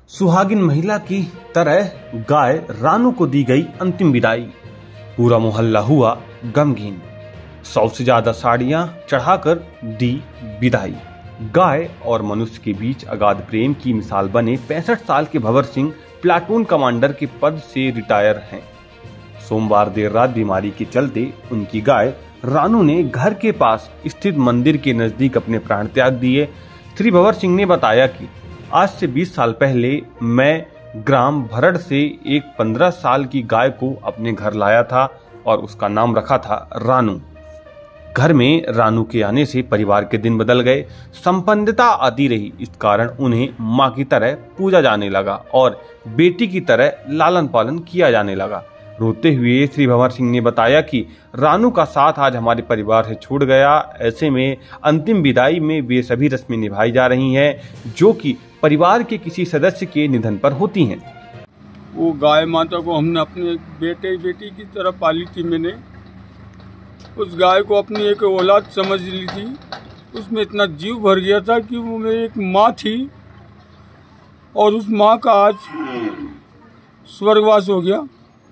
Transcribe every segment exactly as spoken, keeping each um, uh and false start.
सुहागिन महिला की तरह गाय रानू को दी गई अंतिम विदाई। पूरा मोहल्ला हुआ गमगीन। सौ से ज्यादा साड़ियां चढ़ाकर दी विदाई। गाय और मनुष्य के बीच अगाध प्रेम की मिसाल बने पैंसठ साल के भंवर सिंह प्लाटून कमांडर के पद से रिटायर हैं। सोमवार देर रात बीमारी के चलते उनकी गाय रानू ने घर के पास स्थित मंदिर के नजदीक अपने प्राण त्याग दिए। श्री भंवर सिंह ने बताया कि आज से बीस साल पहले मैं ग्राम भरड़ से एक पंद्रह साल की गाय को अपने घर लाया था और उसका नाम रखा था रानू। घर में रानू के आने से परिवार के दिन बदल गए। संपन्नता आती रही, इस कारण उन्हें मां की तरह पूजा जाने लगा और बेटी की तरह लालन पालन किया जाने लगा। रोते हुए श्री भंवर सिंह ने बताया कि रानू का साथ आज हमारे परिवार से छूट गया। ऐसे में अंतिम विदाई में वे सभी रस्में निभाई जा रही हैं जो कि परिवार के किसी सदस्य के निधन पर होती हैं। वो गाय माता को हमने अपने बेटे बेटी की तरह पाली थी। मैंने उस गाय को अपनी एक औलाद समझ ली थी। उसमें इतना जीव भर गया था कि वो मेरी एक माँ थी और उस माँ का आज स्वर्गवास हो गया।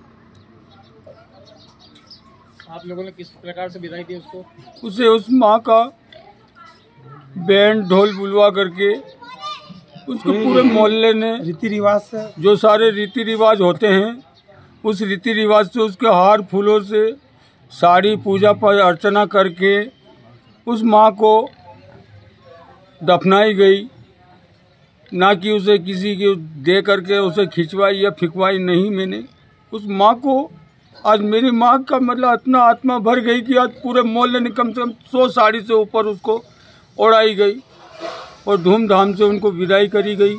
आप लोगों ने किस प्रकार से विदाई दी उसको? उसे उस माँ का बैंड ढोल बुलवा करके उसको पूरे मोहल्ले ने रीति रिवाज से जो सारे रीति रिवाज होते हैं उस रीति रिवाज से उसके हार फूलों से साड़ी पूजा पर अर्चना करके उस माँ को दफनाई गई। ना कि उसे किसी के दे करके उसे खिंचवाई या फिकवाई नहीं। मैंने उस माँ को आज मेरी माँ का मतलब इतना आत्मा भर गई कि आज पूरे मोहल्ले ने कम से कम सौ साड़ी से ऊपर उसको ओढ़ाई गई और धूमधाम से उनको विदाई करी गई।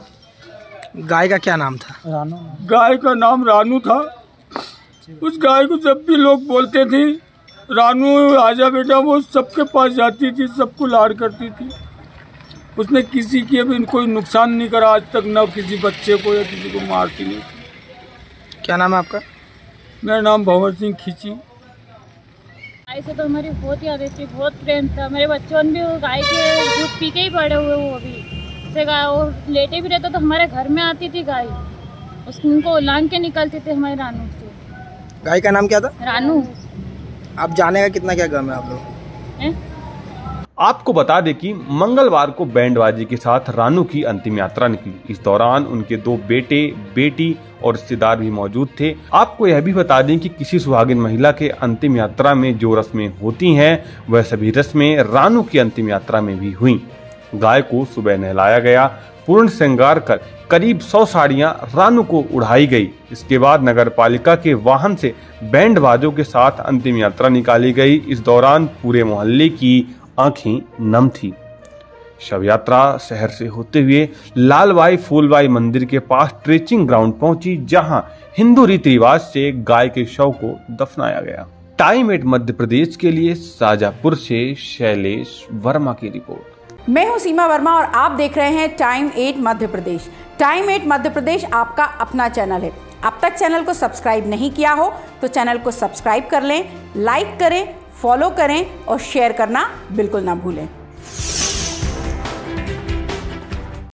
गाय का क्या नाम था? रानू। गाय का नाम रानू था। उस गाय को जब भी लोग बोलते थे रानू आजा बेटा, वो सबके पास जाती थी, सबको लाड़ करती थी। उसने किसी के भी कोई नुकसान नहीं करा आज तक, न किसी बच्चे को या किसी को मारती नहीं। क्या नाम है आपका? मेरा नाम भंवर सिंह खींची। गाय से तो हमारी बहुत याद थी, बहुत प्रेम था। मेरे बच्चों भी गाय के दूध पी के ही पड़े हुए। वो अभी से गाय और लेटे भी रहता तो हमारे घर में आती थी गाय, उसको लांग के निकलते थे हमारे रानू से। गाय का नाम क्या था? रानू। आप जाने का कितना क्या गम है आप लोग? आपको बता दें कि मंगलवार को बैंडबाजी के साथ रानू की अंतिम यात्रा निकली। इस दौरान उनके दो बेटे बेटी और रिश्तेदार भी मौजूद थे। आपको यह भी बता दें कि किसी सुहागिन महिला के अंतिम यात्रा में जो रस्में होती हैं वह सभी रस्में रानू की अंतिम यात्रा में भी हुई। गाय को सुबह नहलाया गया, पूर्ण श्रृंगार कर करीब सौ साड़ियां रानू को उड़ाई गई। इसके बाद नगर पालिका के वाहन से बैंड बाजों के साथ अंतिम यात्रा निकाली गई। इस दौरान पूरे मोहल्ले की आंखें नम थी। शव यात्रा शहर से होते हुए लालबाई फूलबाई मंदिर के पास ट्रेचिंग ग्राउंड पहुंची, जहां हिंदू रीति रिवाज से गाय के शव को दफनाया गया। टाइम एट मध्य प्रदेश के लिए शाजापुर से शैलेश वर्मा की रिपोर्ट। मैं हूं सीमा वर्मा और आप देख रहे हैं time at Madhya Pradesh. Time at Madhya Pradesh आपका अपना चैनल है। अब तक चैनल को सब्सक्राइब नहीं किया हो तो चैनल को सब्सक्राइब कर लें, लाइक करें, फॉलो करें और शेयर करना बिल्कुल ना भूलें।